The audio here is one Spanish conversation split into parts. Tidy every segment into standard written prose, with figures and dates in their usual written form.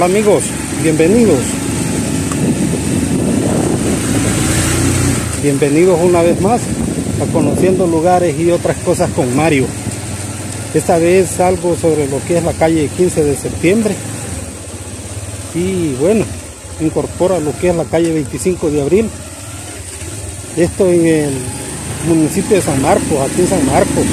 Hola amigos, bienvenidos. Bienvenidos una vez más a Conociendo Lugares y otras cosas con Mario. Esta vez algo sobre lo que es la calle 15 de septiembre. Y bueno, incorpora lo que es la calle 25 de abril. Esto en el municipio de San Marcos, aquí en San Marcos.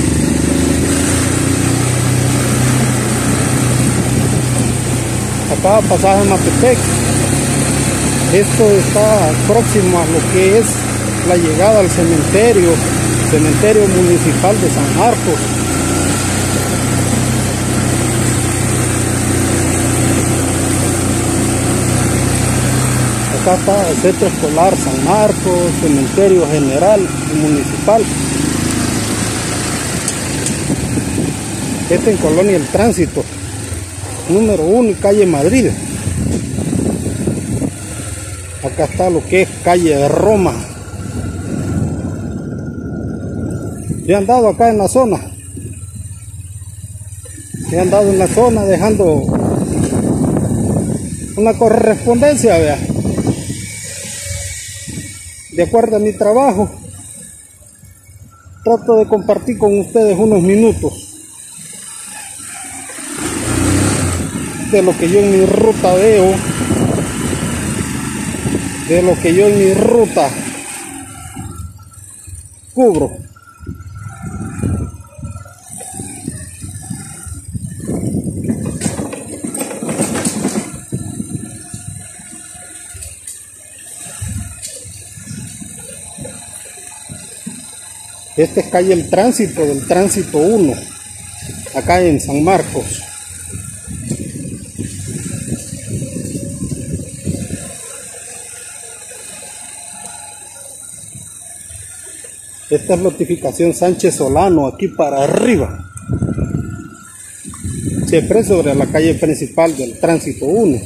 Acá pasaje Matepec. Esto está próximo a lo que es la llegada al cementerio municipal de San Marcos. Acá está el centro escolar San Marcos, cementerio general y municipal. Este en Colonia El Tránsito, número 1, calle Madrid. Acá está lo que es calle Roma. Yo he andado acá en la zona. He andado en la zona dejando una correspondencia, vea. De acuerdo a mi trabajo, trato de compartir con ustedes unos minutos de lo que yo en mi ruta veo, de lo que yo en mi ruta cubro. Esta es calle El Tránsito, del Tránsito 1, acá en San Marcos. Esta es notificación Sánchez Solano, aquí para arriba. Siempre sobre la calle principal del Tránsito 1.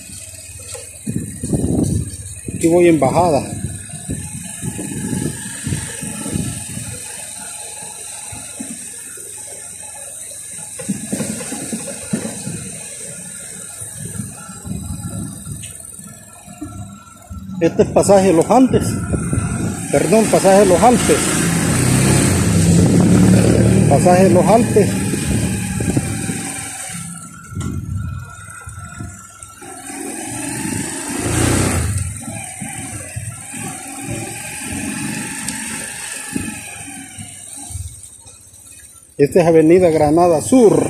Aquí voy en bajada. Este es pasaje Los Andes. Perdón, pasaje Los Alpes. Pasaje Los Alpes. Esta es Avenida Granada Sur.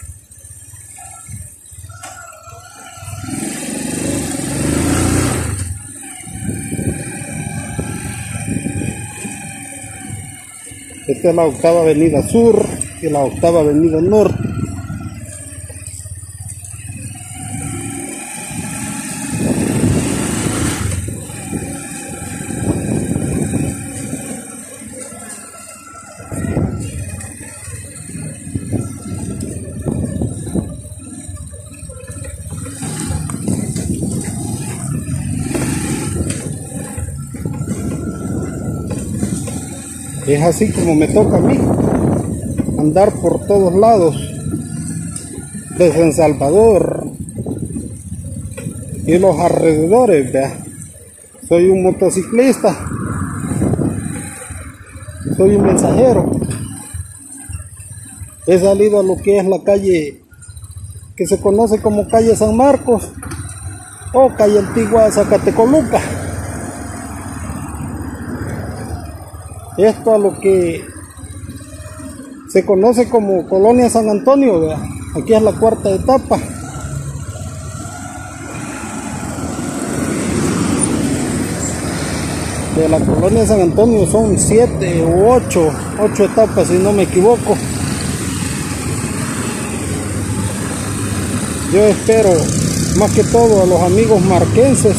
Esta es la 8ª Avenida Sur y la 8ª Avenida Norte. Es así como me toca a mí, andar por todos lados de San Salvador y los alrededores, vea. Soy un motociclista, soy un mensajero. He salido a lo que es la calle que se conoce como calle San Marcos o calle Antigua Zacatecoluca. Esto a lo que se conoce como Colonia San Antonio, ¿verdad? Aquí es la 4ª etapa. De la Colonia San Antonio son 7 u 8 etapas, si no me equivoco. Yo espero más que todo a los amigos marquenses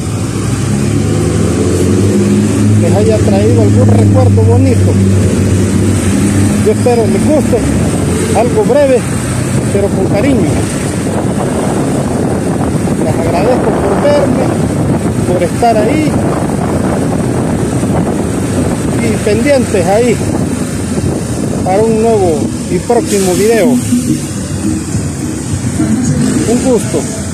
les haya traído algún recuerdo bonito. Yo espero les guste, algo breve pero con cariño. Les agradezco por verme, por estar ahí y pendientes ahí para un nuevo y próximo video. Un gusto.